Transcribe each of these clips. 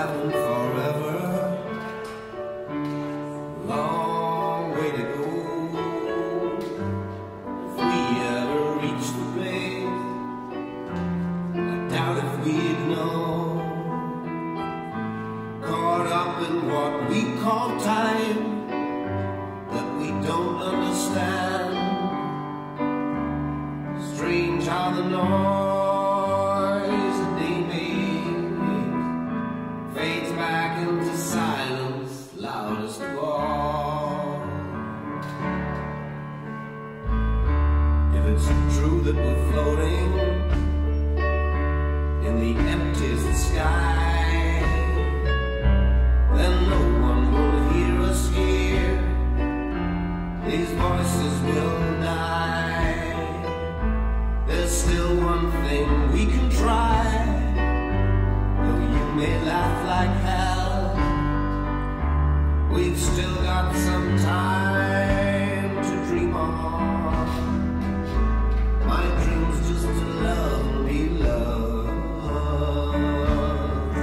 happen forever. Long way to go. If we ever reach the place, I doubt if we'd know. Caught up in what we call time that we don't understand. Strange how the noise that they make fades back into silence, loudest of all. If it's true that we're floating in the emptiest sky, then no one will hear us here. These voices will die. There's still one thing we can try. Though you may laugh like hell, we've still got some time to dream on. My dream's just to love and be loved.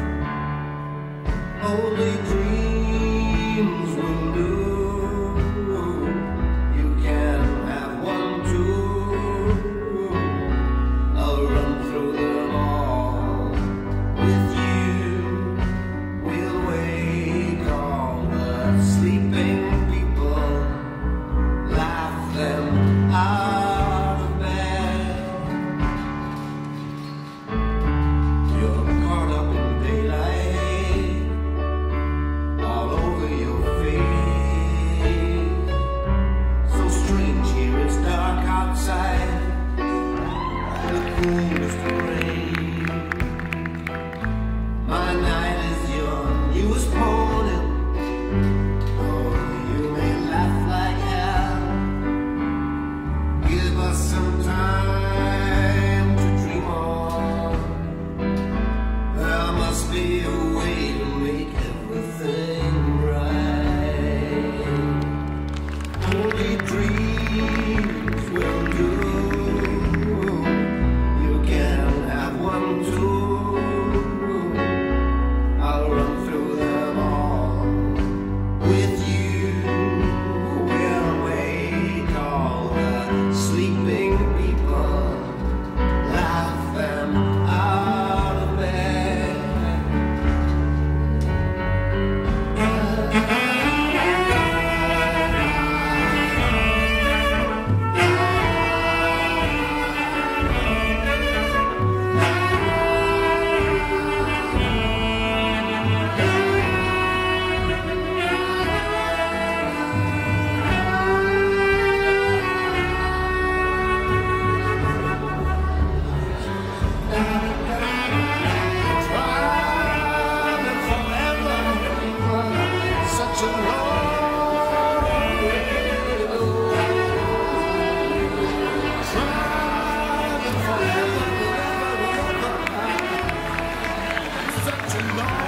Only dreams will do. You can have one too. I'll run through them all. With you, we'll wake all the sleeping people, laugh them out of bed. You're caught up in daylight, all over your face. So strange here, it's dark outside, the coolest rain. My night is your newest morning. Oh, you may laugh like hell. Give us some time to dream on. There must be a way to make everything right. Only dreams will do. You can have one too. I'll run through them all. With you, we'll wake all the sleeping people, laugh them out of bed. Such a long way to go. Traveling forever, such a long